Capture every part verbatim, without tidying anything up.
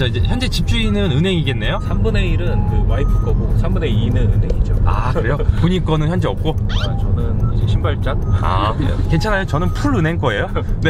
진짜 이제 현재 집주인은 은행이겠네요? 삼분의 일은 그 와이프 거고 삼분의 이는 은행이죠. 아 그래요? 본인 거는 현재 없고? 아, 저는 이제 신발장. 아 괜찮아요. 저는 풀 은행 거예요. 네.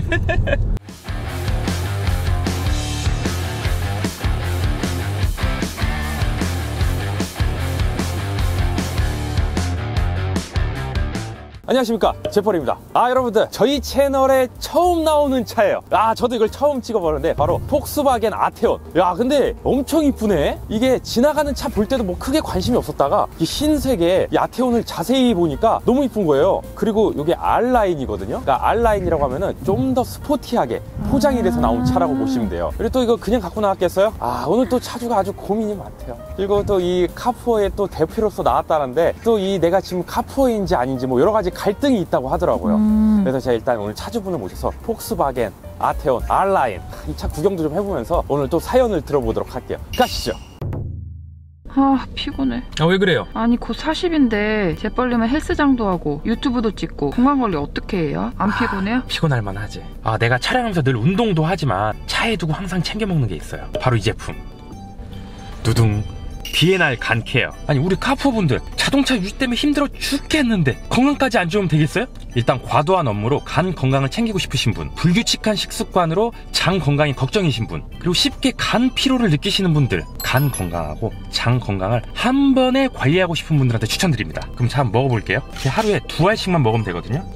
안녕하십니까, 제펄입니다. 아 여러분들, 저희 채널에 처음 나오는 차예요. 아 저도 이걸 처음 찍어보는데 바로 폭스바겐 아테온. 야 근데 엄청 이쁘네. 이게 지나가는 차 볼 때도 뭐 크게 관심이 없었다가 이 흰색의 이 아테온을 자세히 보니까 너무 이쁜 거예요. 그리고 이게 R라인이거든요. 그러니까 R라인이라고 하면은 좀 더 스포티하게 포장이 돼서 나온 차라고 보시면 돼요. 그리고 또 이거 그냥 갖고 나왔겠어요? 아 오늘 또 차주가 아주 고민이 많대요. 그리고 또 이 카푸어의 또 대표로서 나왔다는데 또 이 내가 지금 카푸어인지 아닌지 뭐 여러 가지 갈등이 있다고 하더라고요. 음. 그래서 제가 일단 오늘 차주분을 모셔서 폭스바겐 아테온 R라인 이 차 구경도 좀 해보면서 오늘 또 사연을 들어보도록 할게요. 가시죠. 아 피곤해. 아 왜 그래요? 아니 곧 사십인데 재빨리면 헬스장도 하고 유튜브도 찍고 건강관리 어떻게 해요? 안 아, 피곤해요? 피곤할 만하지. 아 내가 촬영하면서 늘 운동도 하지만 차에 두고 항상 챙겨 먹는 게 있어요. 바로 이 제품 두둥 비엔알 간 케어. 아니 우리 카푸어분들 자동차 유지 때문에 힘들어 죽겠는데 건강까지 안 좋으면 되겠어요? 일단 과도한 업무로 간 건강을 챙기고 싶으신 분, 불규칙한 식습관으로 장 건강이 걱정이신 분, 그리고 쉽게 간 피로를 느끼시는 분들, 간 건강하고 장 건강을 한 번에 관리하고 싶은 분들한테 추천드립니다. 그럼 자 한번 먹어볼게요. 하루에 두 알씩만 먹으면 되거든요.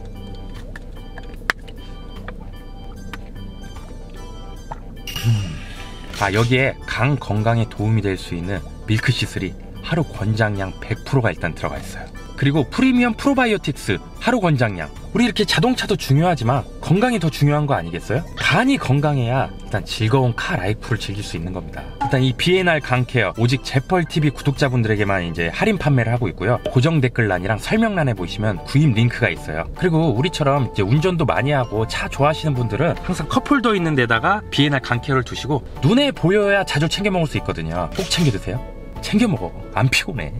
음. 아 여기에 간 건강에 도움이 될 수 있는 밀크시슬이 하루 권장량 백 퍼센트가 일단 들어가 있어요. 그리고 프리미엄 프로바이오틱스 하루 권장량. 우리 이렇게 자동차도 중요하지만 건강이 더 중요한 거 아니겠어요? 간이 건강해야 일단 즐거운 카 라이프를 즐길 수 있는 겁니다. 일단 이 비엔알 간 케어 오직 제펄티비 구독자분들에게만 이제 할인 판매를 하고 있고요. 고정 댓글란이랑 설명란에 보시면 구입 링크가 있어요. 그리고 우리처럼 이제 운전도 많이 하고 차 좋아하시는 분들은 항상 컵홀더 있는 데다가 비엔알 간 케어를 두시고 눈에 보여야 자주 챙겨 먹을 수 있거든요. 꼭 챙겨 드세요. 챙겨 먹어. 안 피곤해.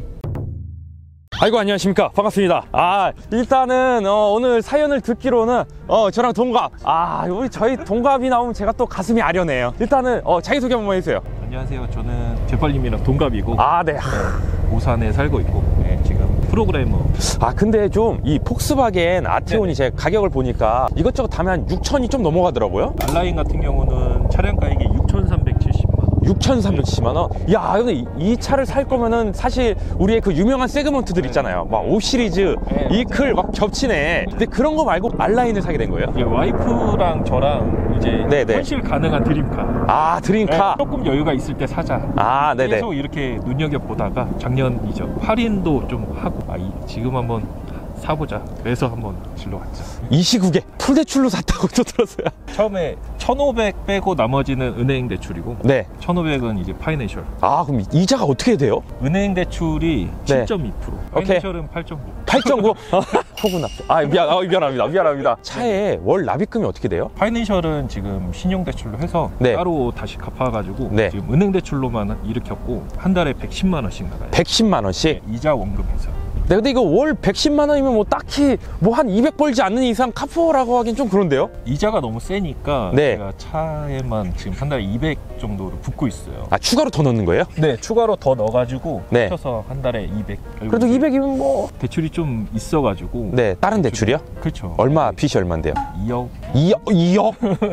아이고 안녕하십니까, 반갑습니다. 아 일단은 어, 오늘 사연을 듣기로는 어 저랑 동갑, 아 우리 저희 동갑이 나오면 제가 또 가슴이 아련해요. 일단은 어 자기소개 한번 해주세요. 안녕하세요. 저는 제펄님이랑 동갑이고 아 네. 네, 오산에 살고 있고 네, 지금 프로그래머. 아 근데 좀 이 폭스바겐 아테온이 제 가격을 보니까 이것저것 다음에 한 육천이 좀 넘어가더라고요. R라인 같은 경우는 차량 가격이 육천삼백칠십만 원. 육천삼백칠십만 원? 야 근데 이, 이 차를 살 거면은 사실 우리의 그 유명한 세그먼트들 있잖아요. 막 오 시리즈, 네, 이클 막 겹치네. 근데 그런 거 말고 R라인을 사게 된 거예요? 예, 와이프랑 저랑 이제 네네. 현실 가능한 드림카. 아 드림카. 네, 조금 여유가 있을 때 사자. 아 네네. 계속 이렇게 눈여겨보다가 작년이죠. 할인도 좀 하고 아, 이, 지금 한번 사보자. 그래서 한번 질러왔죠. 이 시국에 풀대출로 샀다고 또 들었어요. 처음에 천오백 빼고 나머지는 은행 대출이고 네. 천오백은 이제 파이낸셜. 아 그럼 이자가 어떻게 돼요? 은행 대출이 네. 칠 점 이 퍼센트, 파이낸셜은 팔 점 구. 팔 점 구? 호구 납세. 아 미안, 아, 미안합니다. 미안합니다. 차에 월 납입금이 어떻게 돼요? 파이낸셜은 지금 신용대출로 해서 네. 따로 다시 갚아가지고 네. 지금 은행 대출로만 일으켰고 한 달에 백십만 원씩 나가요. 백십만 원씩? 네, 이자 원금해서. 네, 근데 이거 월 백십만 원이면 뭐 딱히 뭐 한 이백 벌지 않는 이상 카푸어라고 하긴 좀 그런데요? 이자가 너무 세니까 네. 제가 차에만 지금 한 달에 이백 정도로 붓고 있어요. 아 추가로 더 넣는 거예요? 네, 추가로 더 넣어가지고 네. 합쳐서 한 달에 이백. 그래도 이백이면 뭐 대출이 좀 있어가지고. 네, 다른 대출이요? 그렇죠. 얼마, 빚이 얼마인데요? 이억. 이억? 이억?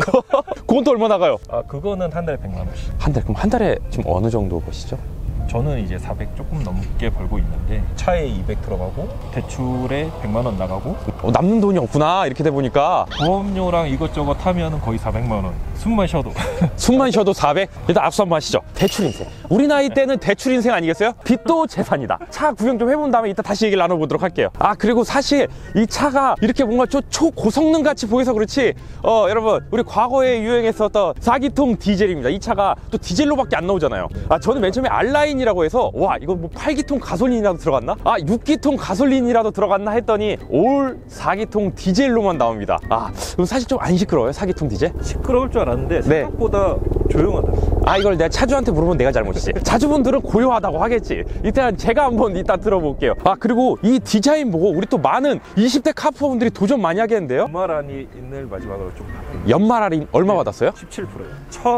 그건 또 얼마 나가요? 아 그거는 한 달에 백만 원씩. 한 달? 그럼 한 달에 지금 어느 정도 버시죠? 저는 이제 사백 조금 넘게 벌고 있는데 차에 이백 들어가고 대출에 백만 원 나가고 어, 남는 돈이 없구나 이렇게 돼 보니까. 보험료랑 이것저것 하면은 거의 사백만 원. 숨만 쉬어도 숨만 쉬어도 사백? 일단 악수 한번 하시죠. 대출 인생. 우리 나이 때는 대출 인생 아니겠어요? 빚도 재산이다. 차 구경 좀 해본 다음에 이따 다시 얘기를 나눠보도록 할게요. 아 그리고 사실 이 차가 이렇게 뭔가 초, 초고성능 같이 보여서 그렇지 어 여러분 우리 과거에 유행했었던 사 기통 디젤입니다. 이 차가 또 디젤로밖에 안 나오잖아요. 아 저는 맨 처음에 R라인이라고 해서 와 이거 뭐 팔 기통 가솔린이라도 들어갔나? 아 육 기통 가솔린이라도 들어갔나 했더니 올 사기통 디젤로만 나옵니다. 아, 그럼 사실 좀 안 시끄러워요? 사기통 디젤? 시끄러울 줄 알았는데 생각보다 네. 조용하더라고요. 아, 이걸 내가 차주한테 물어보면 내가 잘못이지. 차주분들은 고요하다고 하겠지. 일단 제가 한번 이따 들어볼게요. 아, 그리고 이 디자인 보고 우리 또 많은 이십 대 카푸어분들이 도전 많이 하겠는데요? 연말 할인을 마지막으로 좀 받았어요. 연말 할인 얼마 네. 받았어요? 십칠 퍼센트요.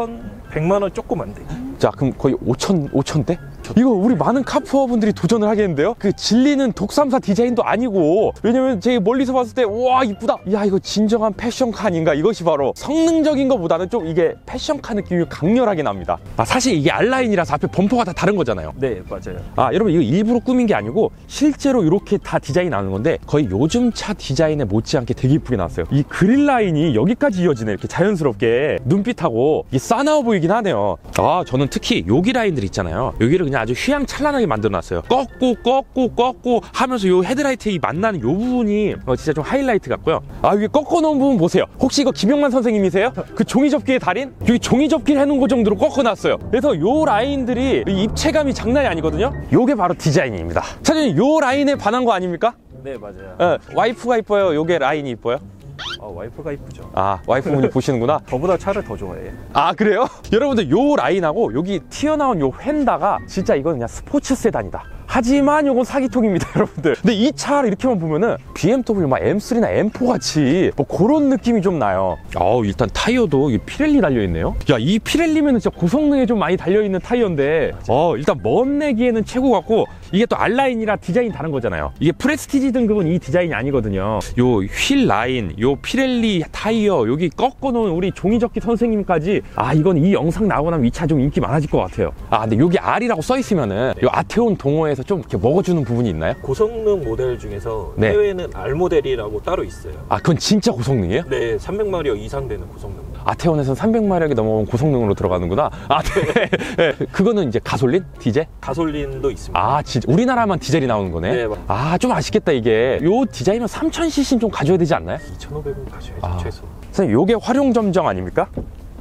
천백만 원 조금 안 돼. 자, 그럼 거의 오천, 오천대? 이거 우리 많은 카푸어분들이 도전을 하겠는데요? 그 질리는 독삼사 디자인도 아니고, 왜냐면 제가 멀리서 봤을 때 우와 이쁘다, 야 이거 진정한 패션카 아닌가. 이것이 바로 성능적인 것보다는 좀 이게 패션카 느낌이 강렬하게 납니다. 아, 사실 이게 알라인이라서 앞에 범퍼가 다 다른 거잖아요. 네, 맞아요. 아, 여러분 이거 일부러 꾸민 게 아니고 실제로 이렇게 다 디자인이 나오는 건데, 거의 요즘 차 디자인에 못지않게 되게 이쁘게 나왔어요. 이 그릴 라인이 여기까지 이어지네. 이렇게 자연스럽게 눈빛하고 이게 싸나워 보이긴 하네요. 아, 저는 특히 여기 라인들 있잖아요. 여기를 그냥 아주 휘황찬란하게 만들어놨어요. 꺾고 꺾고 꺾고 하면서 요 헤드라이트에 만나는 요 부분이 어, 진짜 좀 하이라이트 같고요. 아, 여기 꺾어놓은 부분 보세요. 혹시 이거 김영만 선생님이세요? 그 종이접기의 달인? 여기 종이접기를 해놓은 거 정도로 꺾어놨어요. 그래서 요 라인들이 입체감이 장난이 아니거든요. 요게 바로 디자인입니다. 차장님, 요 라인에 반한 거 아닙니까? 네, 맞아요. 어, 와이프가 이뻐요? 요게 라인이 이뻐요? 아, 와이프가 이쁘죠. 아, 와이프분이 보시는구나. 저보다 차를 더 좋아해요. 아, 그래요? 여러분들 요 라인하고 여기 튀어나온 요 휀다가 진짜 이건 그냥 스포츠 세단이다. 하지만 요건 사기통입니다, 여러분들. 근데 이 차를 이렇게만 보면은 비엠더블유 막 엠 쓰리나 엠 포 같이 뭐 그런 느낌이 좀 나요. 어, 일단 타이어도 피렐리 달려있네요. 야, 이 피렐리면은 진짜 고성능에 좀 많이 달려있는 타이어인데, 어, 일단 먼 내기에는 최고 같고, 이게 또 알라인이라 디자인 다른 거잖아요. 이게 프레스티지 등급은 이 디자인이 아니거든요. 요 휠 라인, 요 피렐리 타이어, 여기 꺾어놓은 우리 종이접기 선생님까지, 아, 이건 이 영상 나오고 나면 이 차 좀 인기 많아질 것 같아요. 아, 근데 여기 R이라고 써있으면은 요 아테온 동호회에서 좀 이렇게 먹어주는 부분이 있나요? 고성능 모델 중에서 네. 해외에는 R 모델이라고 따로 있어요. 아, 그건 진짜 고성능이에요? 네, 삼백 마력 이상 되는 고성능. 아테온에서는 삼백 마력이 넘어온 고성능으로 들어가는구나. 아, 네. 네. 그거는 이제 가솔린? 디젤? 가솔린도 있습니다. 아, 진짜 우리나라만 디젤이 나오는 거네? 네, 아, 좀 아쉽겠다. 이게 요 디자인은 삼천 씨씨는 좀 가져야 되지 않나요? 이천오백은 가져야죠. 아. 최소. 선생님, 요게 활용 점정 아닙니까?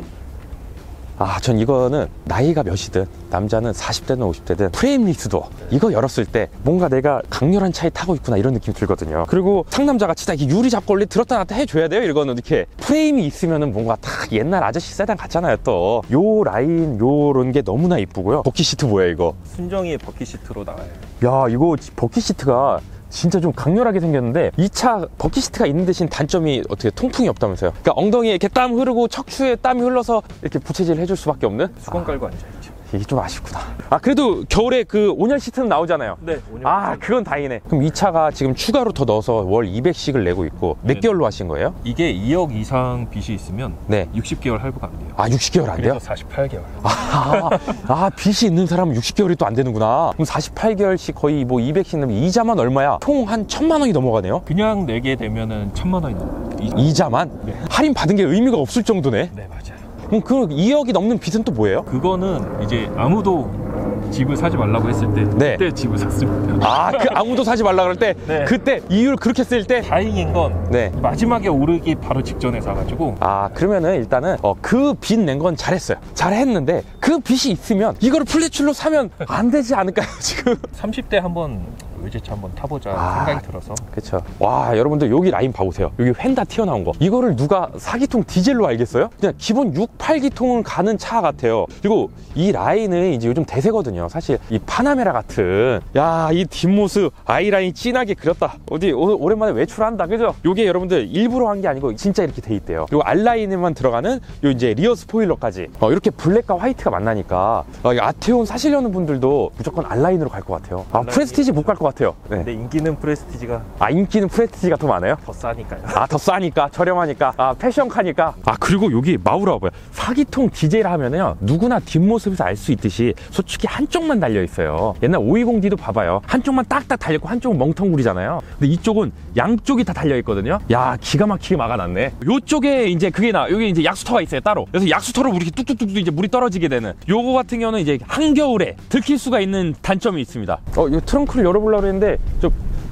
아, 전 이거는 나이가 몇이든 남자는 사십 대든 오십 대든 프레임 리스도 이거 열었을 때 뭔가 내가 강렬한 차에 타고 있구나 이런 느낌 들거든요. 그리고 상남자같이 다 이게 유리 잡걸리 들었다 놨다 해줘야 돼요. 이거는 이렇게 프레임이 있으면은 뭔가 딱 옛날 아저씨 세단 같잖아요. 또 요 라인 요런 게 너무나 이쁘고요. 버킷 시트 뭐야 이거? 순정이 버킷 시트로 나와요. 야, 이거 버킷 시트가 진짜 좀 강렬하게 생겼는데, 이 차 버킷 시트가 있는 대신 단점이 어떻게 통풍이 없다면서요? 그러니까 엉덩이에 이렇게 땀 흐르고 척추에 땀이 흘러서 이렇게 부채질 해줄 수밖에 없는? 수건 아, 깔고 앉아있죠. 이게 좀 아쉽구나. 아, 그래도 겨울에 그 오 년 시트는 나오잖아요. 네, 오 년. 아, 그건 다행이네. 그럼 이 차가 지금 추가로 더 넣어서 월 이백씩을 내고 있고, 몇 네. 개월로 하신 거예요? 이게 이억 이상 빚이 있으면 네. 육십 개월 할부가 안 돼요. 아, 육십 개월 안 돼요? 그래서 사십팔 개월. 아, 아, 빚이 있는 사람은 육십 개월이 또 안 되는구나. 그럼 사십팔 개월씩 거의 뭐 이백씩 내면 이자만 얼마야? 총 한 천만 원이 넘어가네요? 그냥 내게 되면은 천만 원이 넘어요. 이자만? 네. 할인 받은 게 의미가 없을 정도네? 네, 맞아요. 그럼 그 이억이 넘는 빚은 또 뭐예요? 그거는 이제 아무도 집을 사지 말라고 했을 때 네. 그때 집을 샀습니다. 아, 그 아무도 사지 말라 그럴 때 네. 그때 이유를 그렇게 쓸 때? 다행인 건 네. 마지막에 오르기 바로 직전에 사가지고. 아, 그러면은 일단은 어, 그 빚 낸 건 잘했어요. 잘했는데 그 빚이 있으면 이거를 플랫출로 사면 안 되지 않을까요, 지금? 삼십 대 한번 외제차 한번 타보자 아, 생각이 들어서. 그쵸. 와, 여러분들 여기 라인 봐보세요. 여기 휀다 튀어나온 거. 이거를 누가 사기통 디젤로 알겠어요? 그냥 기본 육, 팔 기통은 가는 차 같아요. 그리고 이 라인은 이제 요즘 대세거든요. 사실 이 파나메라 같은, 야, 이 뒷모습 아이라인 진하게 그렸다. 어디 오, 오랜만에 외출한다, 그죠? 요게 여러분들 일부러 한 게 아니고 진짜 이렇게 돼 있대요. 그리고 알라인에만 들어가는 요 이제 리어 스포일러까지 어, 이렇게 블랙과 화이트가 만나니까 어, 이 아테온 사시려는 분들도 무조건 알라인으로 갈 것 같아요. 아, 프레스티지 못 갈 것 같아요. 네. 근데 인기는 프레스티지가 아, 인기는 프레스티지가 더 많아요? 더 싸니까요. 아, 더 싸니까, 저렴하니까, 아, 패션카니까. 아, 그리고 여기 마우라 뭐야? 사기통 디젤 하면은요, 누구나 뒷모습에서 알 수 있듯이 솔직히 한쪽만 달려 있어요. 옛날 오이공 디도 봐봐요. 한쪽만 딱딱 달렸고 한쪽은 멍텅구리잖아요. 근데 이쪽은 양쪽이 다 달려 있거든요. 야, 기가 막히게 막아놨네. 요쪽에 이제 그게 나, 여기 이제 약수터가 있어요, 따로. 그래서 약수터로 이렇게 뚝뚝뚝 이제 물이 떨어지게 되는. 요거 같은 경우는 이제 한겨울에 들킬 수가 있는 단점이 있습니다. 어, 이 트렁크를 열어보려고 했는데, 저,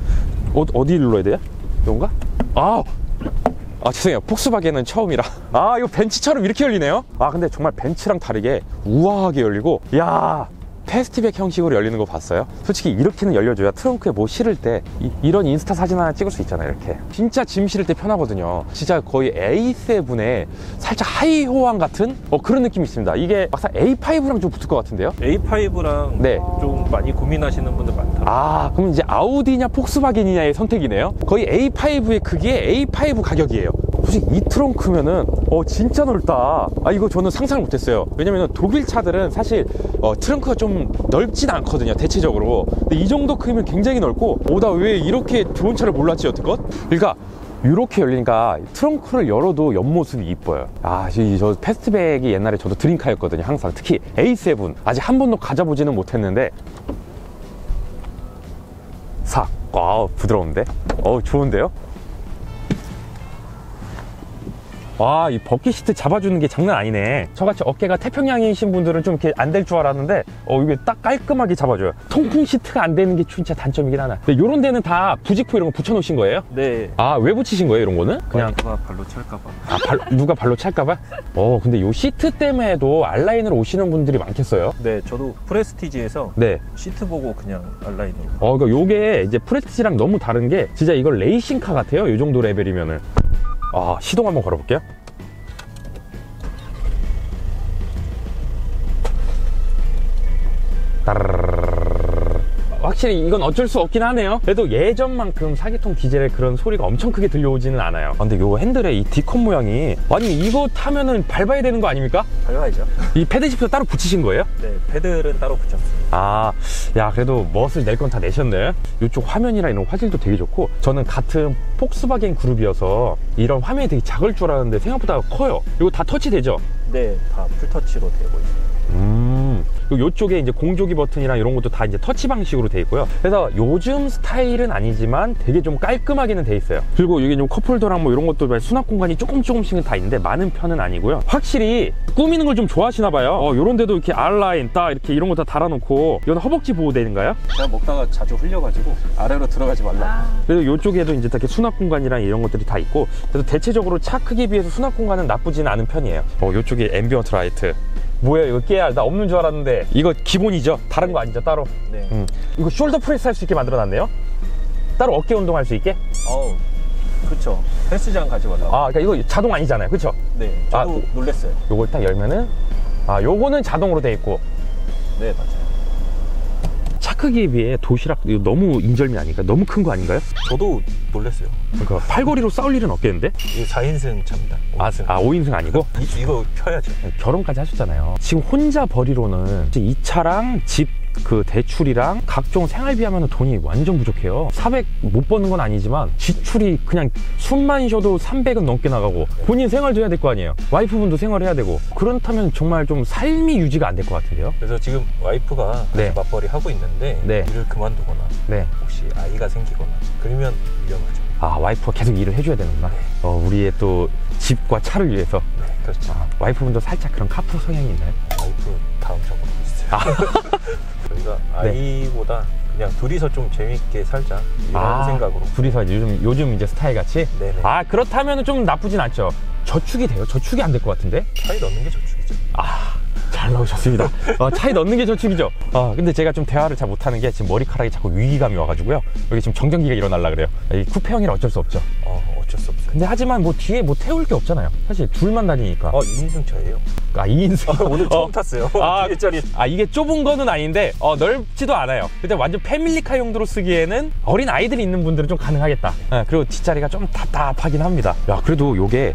어, 어디 눌러야 돼요? 요건가? 아! 아, 죄송해요. 폭스바겐은 처음이라. 아, 이거 벤츠처럼 이렇게 열리네요? 아, 근데 정말 벤츠랑 다르게 우아하게 열리고, 야, 패스트백 형식으로 열리는 거 봤어요? 솔직히 이렇게는 열려줘야 트렁크에 뭐 실을 때 이, 이런 인스타 사진 하나 찍을 수 있잖아요. 이렇게 진짜 짐 실을 때 편하거든요. 진짜 거의 에이 세븐의 살짝 하이 호환 같은 어, 그런 느낌이 있습니다. 이게 막상 에이 파이브랑 좀 붙을 것 같은데요? 에이 파이브랑 네. 좀 많이 고민하시는 분들 많더라고요. 아, 그럼 이제 아우디냐 폭스바겐이냐의 선택이네요. 거의 에이 파이브의 크기에 에이 파이브 가격이에요. 솔직히 이 트렁크면은 어 진짜 넓다. 아, 이거 저는 상상을 못했어요. 왜냐면 독일 차들은 사실 어, 트렁크가 좀 넓진 않거든요, 대체적으로. 근데 이 정도 크기면 굉장히 넓고, 오, 나 왜 이렇게 좋은 차를 몰랐지 여태껏? 그러니까 이렇게 열리니까 트렁크를 열어도 옆모습이 이뻐요. 아, 이, 저 패스트백이 옛날에 저도 드림카였거든요. 항상 특히 에이 세븐 아직 한 번도 가져보지는 못했는데 싹, 와, 부드러운데? 어우, 좋은데요? 와, 이 버킷 시트 잡아주는 게 장난 아니네. 저같이 어깨가 태평양이신 분들은 좀 이렇게 안 될 줄 알았는데 어, 이게 딱 깔끔하게 잡아줘요. 통풍 시트가 안 되는 게 진짜 단점이긴 하나. 근데 요런 데는 다 부직포 이런 거 붙여놓으신 거예요? 네. 아, 왜 붙이신 거예요, 이런 거는? 그냥 누가 발로 찰까봐. 아, 발, 누가 발로 찰까봐? 어, 근데 요 시트 때문에도 알라인으로 오시는 분들이 많겠어요? 네, 저도 프레스티지에서 네. 시트 보고 그냥 알라인으로. 어, 그러니까 요게 이제 프레스티지랑 너무 다른 게 진짜 이걸 레이싱카 같아요. 요 정도 레벨이면은. 아, 시동 한번 걸어볼게요. 확실히 이건 어쩔 수 없긴 하네요. 그래도 예전만큼 사기통 디젤의 그런 소리가 엄청 크게 들려오지는 않아요. 근데 요 핸들의 이 디컷 모양이, 아니 이거 타면은 밟아야 되는 거 아닙니까? 밟아야죠. 이 패드 시프트 따로 붙이신 거예요? 네, 패드는 따로 붙였어요. 아, 야, 그래도 멋을 낼 건 다 내셨네. 이쪽 화면이랑 이런 화질도 되게 좋고, 저는 같은 폭스바겐 그룹이어서 이런 화면이 되게 작을 줄 알았는데 생각보다 커요. 이거 다 터치되죠? 네, 다 풀터치로 되고 있어요. 음, 그리고 이쪽에 이제 공조기 버튼이랑 이런 것도 다 이제 터치 방식으로 돼 있고요. 그래서 요즘 스타일은 아니지만 되게 좀 깔끔하게는 돼 있어요. 그리고 여기 좀 컵홀더랑 뭐 이런 것도 수납 공간이 조금 조금씩은 다 있는데 많은 편은 아니고요. 확실히 꾸미는 걸 좀 좋아하시나 봐요. 어, 요런 데도 이렇게 알라인 딱 이렇게 이런 거 다 달아놓고. 이건 허벅지 보호대인가요? 제가 먹다가 자주 흘려가지고 아래로 들어가지 말라. 아. 그래서 이쪽에도 이제 이렇게 수납 공간이랑 이런 것들이 다 있고, 그래서 대체적으로 차 크기에 비해서 수납 공간은 나쁘지는 않은 편이에요. 어, 이쪽에 앰비언트 라이트. 뭐야 이거 깨알, 나 없는 줄 알았는데 이거 기본이죠? 다른 거 아니죠 따로? 네. 음. 이거 숄더 프레스 할 수 있게 만들어놨네요? 따로 어깨 운동할 수 있게? 어우, 그쵸. 헬스장 가져가다가. 아, 그러니까 이거 자동 아니잖아요, 그쵸? 네, 저도 아, 놀랬어요. 요걸 딱 열면은, 아, 요거는 자동으로 돼 있고. 네, 맞아요. 차 크기에 비해 도시락 이거 너무 인절미 아닌가? 너무 큰 거 아닌가요? 저도 놀랬어요. 그러니까 팔거리로 싸울 일은 없겠는데? 이게 사 인승 차입니다. 아, 아, 오 인승 아니고? 이, 이거 펴야죠. 결혼까지 하셨잖아요. 지금 혼자 벌이로는 이 차랑 집 그 대출이랑 각종 생활비 하면 돈이 완전 부족해요. 사백 못 버는 건 아니지만 지출이 그냥 숨만 쉬어도 삼백은 넘게 나가고, 본인 생활도 해야 될 거 아니에요. 와이프분도 생활해야 되고. 그렇다면 정말 좀 삶이 유지가 안 될 것 같은데요. 그래서 지금 와이프가 네. 맞벌이 하고 있는데 네. 일을 그만두거나 네. 혹시 아이가 생기거나 그러면 위험하죠. 아, 와이프가 계속 일을 해줘야 되는구나. 네. 어, 우리의 또 집과 차를 위해서. 네, 그렇죠. 아, 와이프분도 살짝 그런 카푸 성향이 있나요? 와이프 다음 적으로 있어요. 아. 저희가 아이보다 그냥 둘이서 좀 재밌게 살자 이런 아, 생각으로. 둘이서 이제 요즘 요즘 이제 스타일 같이. 네네. 아, 그렇다면 좀 나쁘진 않죠. 저축이 돼요? 저축이 안 될 것 같은데? 차에 넣는 게 저축이죠. 아, 잘 나오셨습니다. 어, 차에 넣는 게 저축이죠. 어, 근데 제가 좀 대화를 잘 못하는 게 지금 머리카락이 자꾸 위기감이 와가지고요. 여기 지금 정전기가 일어날라 그래요. 이 쿠페형이라 어쩔 수 없죠. 어, 어쩔 수 없어요. 근데 하지만 뭐 뒤에 뭐 태울 게 없잖아요. 사실 둘만 다니니까. 어, 이 인승 차예요. 아, 이 인승. 오늘 처음 어. 탔어요. 아, 이 짜리. 아, 이게 좁은 거는 아닌데 어, 넓지도 않아요. 근데 완전 패밀리카 용도로 쓰기에는 어린 아이들이 있는 분들은 좀 가능하겠다. 예, 그리고 뒷자리가 좀 답답하긴 합니다. 야, 그래도 요게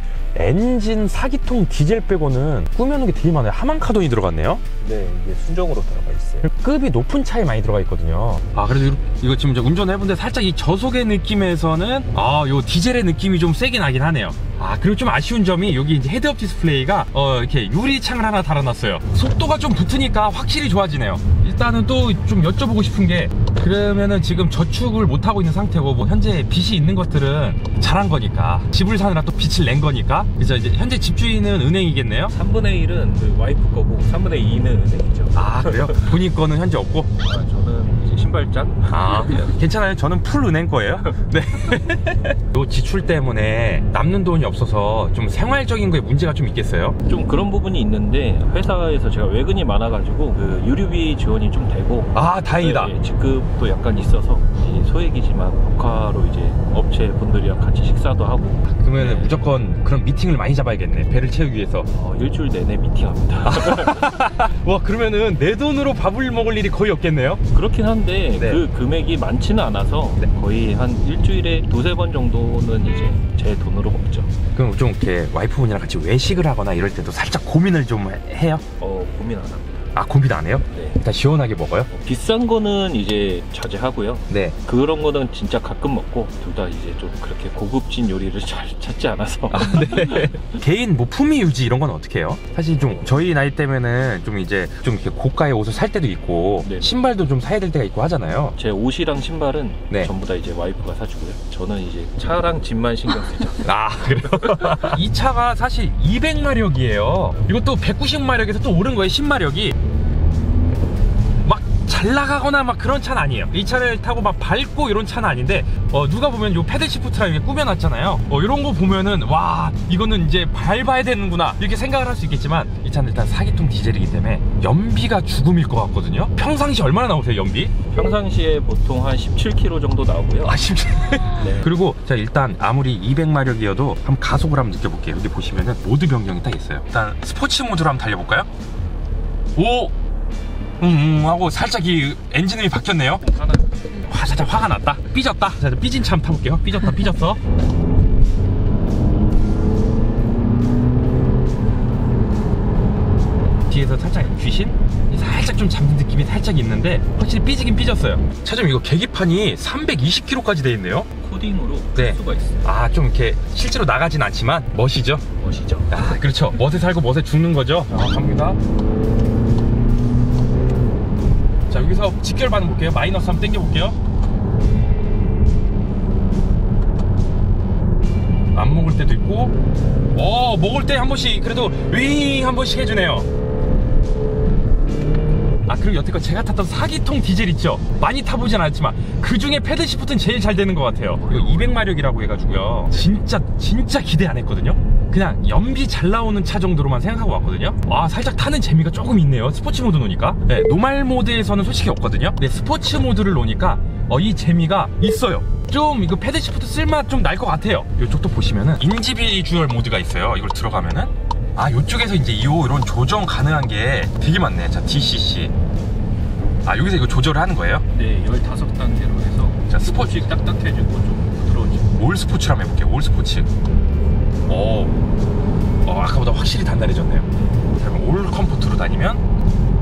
엔진 사 기통 디젤 빼고는 꾸며놓은 게 되게 많아요. 하만카돈이 들어갔네요. 네, 이게 순정으로 들어가 있어요. 급이 높은 차에 많이 들어가 있거든요. 아, 그래도 이거 지금 운전을 해본데 살짝 이 저속의 느낌에서는 아, 요 디젤의 느낌이 좀 세게 나긴 하네요. 아, 그리고 좀 아쉬운 점이 여기 이제 헤드업 디스플레이가 어, 이렇게 유리창을 하나 달아놨어요. 속도가 좀 붙으니까 확실히 좋아지네요. 일단은 또 좀 여쭤보고 싶은 게, 그러면은 지금 저축을 못하고 있는 상태고 뭐 현재 빚이 있는 것들은 잘한 거니까, 집을 사느라 또 빚을 낸 거니까, 그래서 이제 현재 집주인은 은행이겠네요? 삼분의 일은 그 와이프 거고 삼분의 이는 은행이죠. 아, 그래요? 본인 거는 현재 없고? 아, 저는 이제 신발장. 아, 괜찮아요. 저는 풀 은행 거예요. 네. 요 지출 때문에 남는 돈이 없어서 좀 생활적인 거에 문제가 좀 있겠어요? 좀 그런 부분이 있는데 회사에서 제가 외근이 많아가지고 그 유류비 지원이 좀 되고 아 다행이다. 네, 직급도 약간 있어서 소액이지만 국가로 이제 업체 분들이랑 같이 식사도 하고. 그러면 네. 무조건 그런 미팅을 많이 잡아야겠네. 배를 채우기 위해서. 어, 일주일 내내 미팅합니다. 와 그러면은 내 돈으로 밥을 먹을 일이 거의 없겠네요? 그렇긴 한데 네. 그 금액이 많지는 않아서 네. 거의 한 일주일에 두세 번 정도는 이제 제 돈으로 먹죠. 그럼 좀 이렇게 와이프분이랑 같이 외식을 하거나 이럴 때도 살짝 고민을 좀 해요? 어 고민 안 합니다. 아 고민 안 해요? 네. 일단 시원하게 먹어요? 어, 비싼 거는 이제 자제하고요. 네. 그런 거는 진짜 가끔 먹고 둘 다 이제 좀 그렇게 고급진 요리를 잘 찾지 않아서. 아, 네. 개인 뭐 품위 유지 이런 건 어떻게 해요? 사실 좀 저희 나이 때면은 좀 이제 좀 이렇게 고가의 옷을 살 때도 있고 네. 신발도 좀 사야 될 때가 있고 하잖아요. 제 옷이랑 신발은 네. 전부 다 이제 와이프가 사주고요. 저는 이제 차랑 집만 신경 쓰죠. 아 그래요? 이 차가 사실 이백 마력이에요. 이것도 백구십 마력에서 또 오른 거예요. 십 마력이. 막 잘 나가거나 막 그런 차는 아니에요. 이 차를 타고 막 밟고 이런 차는 아닌데 어, 누가 보면 요 패들 시프트랑 이렇게 꾸며놨잖아요. 어, 이런 거 보면은 와 이거는 이제 밟아야 되는구나 이렇게 생각을 할 수 있겠지만 이 차는 일단 사 기통 디젤이기 때문에 연비가 죽음일 것 같거든요. 평상시 얼마나 나오세요 연비? 평상시에 보통 한 십칠 킬로미터 정도 나오고요. 아 십칠. 네. 그리고 자 일단 아무리 이백 마력이어도 한번 가속을 한번 느껴볼게요. 여기 보시면은 모드 변경이 딱 있어요. 일단 스포츠 모드로 한번 달려볼까요? 오! 음, 음 하고 살짝 이 엔진음이 바뀌었네요. 하나. 와 살짝 화가 났다. 삐졌다. 자 삐진 차 한번 타볼게요. 삐졌다 삐졌어. 뒤에서 살짝 귀신? 살짝 좀 잠든 느낌이 살짝 있는데 확실히 삐지긴 삐졌어요. 차좀 이거 계기판이 삼백이십 킬로미터까지 돼 있네요. 코딩으로 네. 할 수가 있어요. 아 좀 이렇게 실제로 나가진 않지만 멋이죠. 멋이죠. 아 그렇죠. 멋에 살고 멋에 죽는 거죠. 아 갑니다. 자 여기서 직결 반응 볼게요. 마이너스 한번 당겨 볼게요. 안 먹을 때도 있고 어 먹을 때 한 번씩 그래도 윙 한 번씩 해주네요. 아 그리고 여태껏 제가 탔던 사 기통 디젤 있죠? 많이 타보진 않았지만 그 중에 패드 시프트는 제일 잘 되는 것 같아요. 이거 이백 마력이라고 해가지고요. 진짜 진짜 기대 안 했거든요. 그냥 연비 잘 나오는 차 정도로만 생각하고 왔거든요. 와 살짝 타는 재미가 조금 있네요. 스포츠 모드 놓으니까. 네, 노말 모드에서는 솔직히 없거든요. 근데 스포츠 모드를 놓으니까 어, 이 재미가 있어요. 좀 이거 패드 시프트 쓸맛 좀 날 것 같아요. 이쪽도 보시면은 인디비주얼 모드가 있어요. 이걸 들어가면은 아 이쪽에서 이제 이 이런 조정 가능한 게 되게 많네. 자 디씨씨. 아 여기서 이거 조절을 하는 거예요? 네, 십오 단계로 해서 자 스포츠 딱딱해지고 좀 부드러워지고. 올 스포츠로 한번 해볼게요. 올 스포츠. 오, 어, 아까보다 확실히 단단해졌네요. 그럼 올 컴포트로 다니면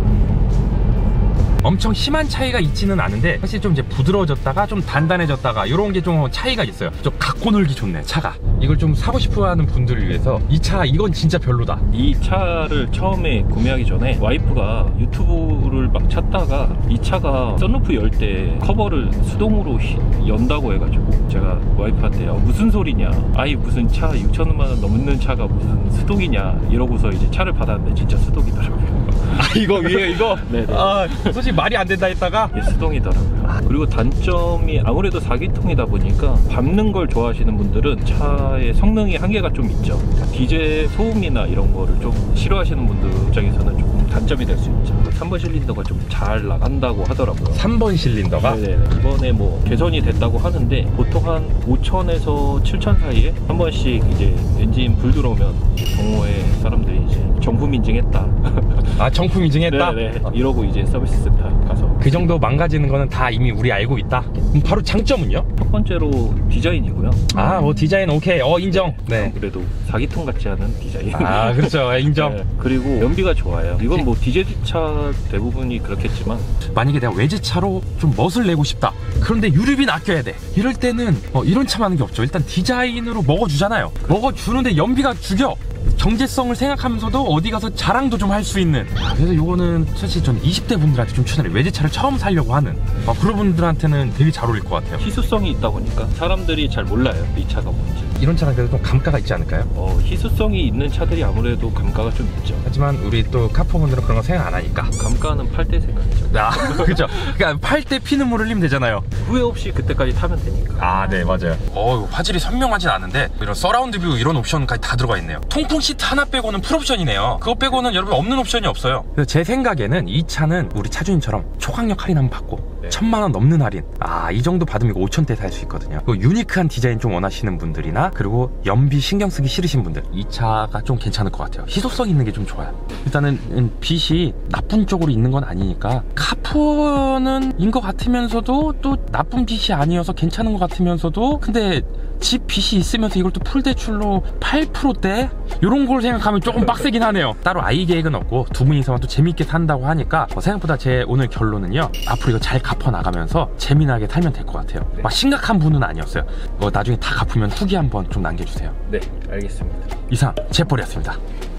엄청 심한 차이가 있지는 않은데 사실 좀 이제 부드러워졌다가 좀 단단해졌다가 이런 게 좀 차이가 있어요. 좀 갖고 놀기 좋네 차가. 이걸 좀 사고 싶어하는 분들을 위해서 이 차 이건 진짜 별로다. 이 차를 처음에 구매하기 전에 와이프가 유튜브를 막 찾다가 이 차가 썬루프 열 때 커버를 수동으로 연다고 해가지고 제가 와이프한테 어, 무슨 소리냐, 아이 무슨 차 육천만 원 넘는 차가 무슨 수동이냐 이러고서 이제 차를 받았는데 진짜 수동이더라고요. 아 이거 위에 이거? 네네. 아 솔직히 말이 안 된다 했다가 예, 수동이더라고요. 아, 그리고 단점이 아무래도 사 기통이다 보니까 밟는 걸 좋아하시는 분들은 차의 성능이 한계가 좀 있죠. 디젤 소음이나 이런 거를 좀 싫어하시는 분들 입장에서는 조금 단점이 될 수 있죠. 삼 번 실린더가 좀 잘 나간다고 하더라고요. 삼 번 실린더가? 네네. 이번에 뭐 개선이 됐다고 하는데 보통 한 오천에서 칠천 사이에 한 번씩 이제 엔진 불 들어오면 경호에 사람들이 이제 정품 인증했다. 아 정품 인증했다? 네네. 이러고 이제 서비스 센터 가서 그 정도 망가지는 거는 다 이미 우리 알고 있다. 그럼 바로 장점은요? 첫 번째로 디자인이고요. 아 뭐 디자인 오케이. 어 인정. 네. 그래도 사 기통 같지 않은 디자인. 아 그렇죠. 인정. 네. 그리고 연비가 좋아요. 이건 뭐 디젤 차 대부분이 그렇겠지만 만약에 내가 외제차로 좀 멋을 내고 싶다. 그런데 유류비는 아껴야 돼. 이럴 때는 어, 이런 차 많은 게 없죠. 일단 디자인으로 먹어주잖아요. 먹어주는데 연비가 죽여. 경제성을 생각하면서도 어디 가서 자랑도 좀 할 수 있는. 그래서 요거는 사실 전 이십 대 분들한테 좀 추천해요. 외제차를 처음 사려고 하는 어, 그런 분들한테는 되게 잘 어울릴 것 같아요. 희소성이 있다 보니까 사람들이 잘 몰라요. 이 차가 뭔지. 이런 차랑 그래도 좀 감가가 있지 않을까요? 어, 희소성이 있는 차들이 아무래도 감가가 좀 있죠. 하지만 우리 또 카푸분들은 그런 거 생각 안 하니까. 감가는 팔 대 생각이죠. 아, 그죠. 그러니까 팔 대 피눈물 흘리면 되잖아요. 후회 없이 그때까지 타면 되니까. 아, 네, 맞아요. 어, 화질이 선명하진 않은데 이런 서라운드 뷰 이런 옵션까지 다 들어가 있네요. 통풍 시트 하나 빼고는 풀옵션이네요. 그거 빼고는 여러분 없는 옵션이 없어요. 그래서 제 생각에는 이 차는 우리 차주님처럼 초강력 할인 한번 받고 네. 천만 원 넘는 할인, 아, 이 정도 받으면 이거 오천대 살 수 있거든요. 그 유니크한 디자인 좀 원하시는 분들이나 그리고 연비 신경 쓰기 싫으신 분들, 이 차가 좀 괜찮을 것 같아요. 희소성 있는 게 좀 좋아요. 일단은 빛이 나쁜 쪽으로 있는 건 아니니까 카푸는 인 것 같으면서도 또 나쁜 빛이 아니어서 괜찮은 것 같으면서도, 근데 집 빛이 있으면서 이걸 또 풀대출로 팔 퍼센트대? 이런 걸 생각하면 조금 빡세긴 하네요. 따로 아이 계획은 없고 두 분이서만 또 재밌게 산다고 하니까 어, 생각보다 제 오늘 결론은요, 앞으로 이거 잘 갚아 나가면서 재미나게 살면 될 것 같아요. 네. 막 심각한 분은 아니었어요. 어, 나중에 다 갚으면 후기 한번 좀 남겨주세요. 네, 알겠습니다. 이상 제벌이었습니다.